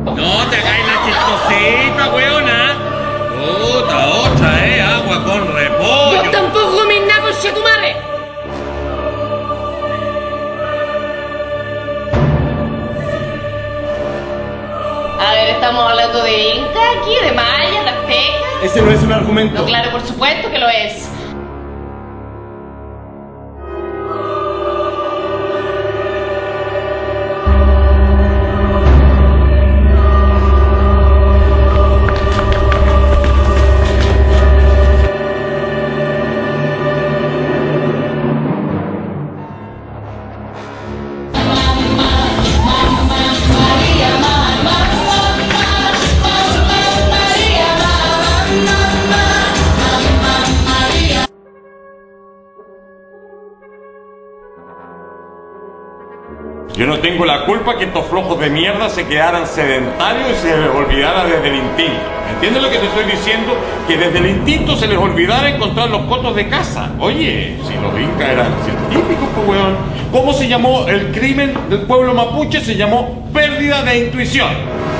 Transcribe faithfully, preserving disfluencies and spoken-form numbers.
No te hagáis la chistosita, weona. Puta, otra, eh, agua con repollo. Vos tampoco me nada con tu madre. A ver, estamos hablando de Inca aquí, de Maya, de Azteca. Ese no es un argumento. No, claro, por supuesto que lo es. Yo no tengo la culpa que estos flojos de mierda se quedaran sedentarios y se les olvidara desde el instinto. ¿Entiendes lo que te estoy diciendo? Que desde el instinto se les olvidara encontrar los cotos de casa. Oye, si los incas eran científicos, pues weón. ¿Cómo se llamó el crimen del pueblo mapuche? Se llamó pérdida de intuición.